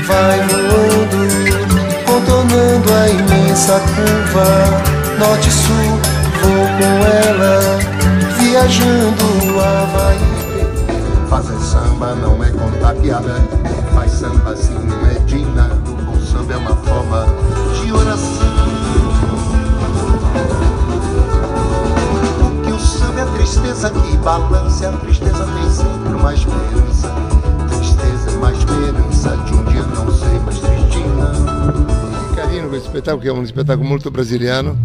vai voando, contornando a imensa curva. Norte-sul, vou com ela, viajando Havaí. Fazer samba não é contar piada, faz samba assim não é dinado. O samba é uma forma de oração. Que o samba é a tristeza que balança, a tristeza tem sempre uma esperança. Tristeza é mais esperança de um dia não ser mais tristina. Carino questo spettacolo, che è un spettacolo molto brasiliano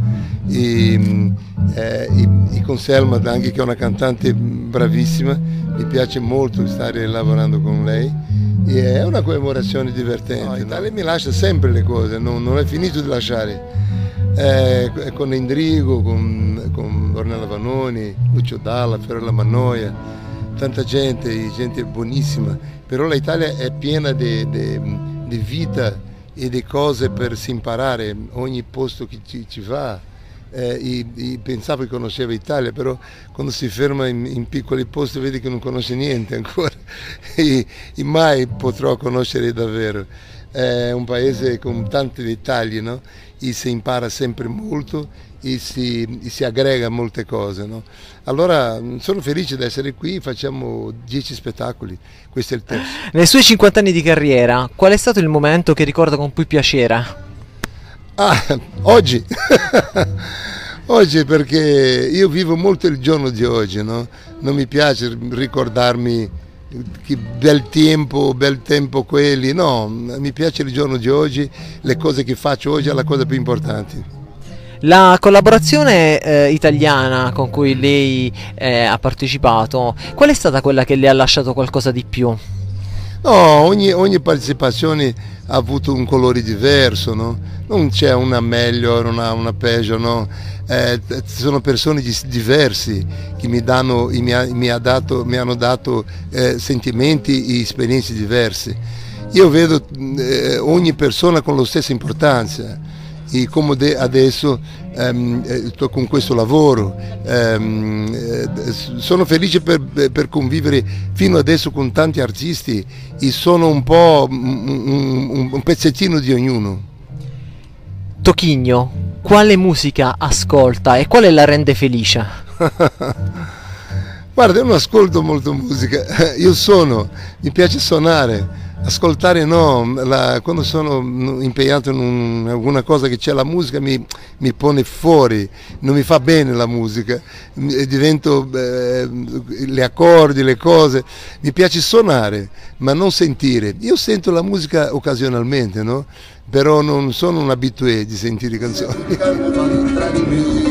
e con Selma anche, che è una cantante bravissima. Mi piace molto stare lavorando con lei e è una commemorazione divertente. No, Italia mi lascia sempre le cose, non è finito di lasciare. Con Endrigo, con Ornella Vanoni, Lucio Dalla, Fiorella Mannoia, tanta gente buonissima, però l'Italia è piena di vita e di cose per si imparare, ogni posto che ci va. Pensavo che conosceva Italia, però quando si ferma in piccoli posti vedi che non conosce niente ancora e mai potrò conoscere davvero. È un paese con tanti dettagli, no? E si impara sempre molto e si aggrega molte cose, no? Allora sono felice di essere qui, facciamo 10 spettacoli, questo è il terzo. Nei suoi 50 anni di carriera, qual è stato il momento che ricorda con più piacere? Oggi. Oggi, perché io vivo molto il giorno di oggi, no? Non mi piace ricordarmi che bel tempo quelli, no, mi piace il giorno di oggi, le cose che faccio oggi è la cosa più importante. La collaborazione italiana con cui lei ha partecipato, qual è stata quella che le ha lasciato qualcosa di più? No, ogni partecipazione ha avuto un colore diverso, no? Non c'è una meglio, una peggio, no? Sono persone diverse che mi hanno dato sentimenti e esperienze diverse. Io vedo ogni persona con la stessa importanza. E come adesso con questo lavoro sono felice per convivere fino adesso con tanti artisti e sono un po' un pezzettino di ognuno. Toquinho, quale musica ascolta e quale la rende felice? Guarda, io non ascolto molto musica, mi piace suonare. Ascoltare no, quando sono impegnato in alguna cosa che c'è la musica mi pone fuori, non mi fa bene la musica, divento le accordi, le cose, mi piace suonare ma non sentire. Io sento la musica occasionalmente, no? Però non sono un abitué di sentire canzoni.